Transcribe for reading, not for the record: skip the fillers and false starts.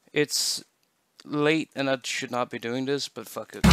It's late and I should not be doing this, but fuck it.